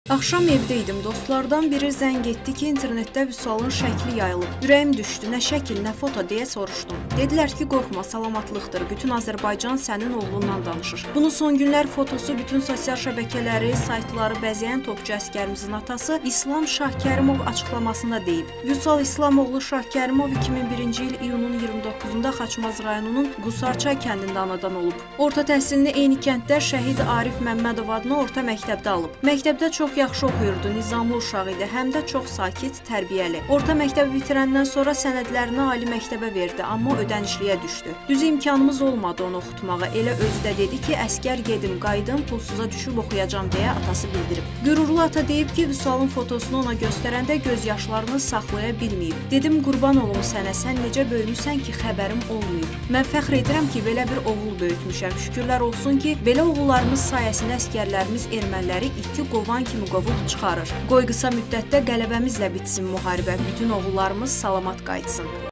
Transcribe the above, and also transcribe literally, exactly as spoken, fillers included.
Axşam evdə idim. Dostlardan biri zəng etdi ki, internetdə Vüsalın şəkli yayılıb. Ürəyim düşdü. Nə şəkil, nə foto deyə soruşdum. Dedilər ki, qorxma, salamatlıqdır. Bütün Azərbaycan sənin oğlundan danışır. Bunu son günlər fotosu bütün sosial şəbəkələri, saytları bəzəyən topçu əsgərimizin atası İslam Şahkərimov açıqlamasında deyib. Vüsal İslamoğlu Şahkərimov iki min birinci il iyunun iyirmi doqquzunda Xaçmaz rayonunun Qusarçay kəndində anadan olub. Orta təhsilini eyni kənddə Şəhid Arif Məmmədov adına orta məktəbdə alıb. Məktəbdə çox yaxşı oxuyurdu, nizamlı uşaq idi, həm də çox sakit, tərbiyəli. Orta məktəbi bitirəndən sonra sənədlərini ali məktəbə verdi, amma ödənişliyə düşdü. Düz imkanımız olmadı onu oxutmağa. Elə özü də dedi ki, əskər gedim, qayıdım, pulsuza düşüb oxuyacam deyə atası bildirib. Qürurlu ata deyib ki, Vüsalın fotosunu ona göstərəndə göz yaşlarını saxlaya bilməyib. Dedim, qurban olum sənə, sən necə böyümüsən ki, xəbərim olmayıb. Mən fəxr edirəm ki, belə bir oğul böyütmüşəm. Şükürlər olsun ki, belə oğullarımız sayəsində əskərlərimiz erməniləri iti qovan kimi qovub çıxarır. Qoy qısa müddətdə qələbəmizlə bitsin müharibə, bütün oğullarımız salamat qayıtsın.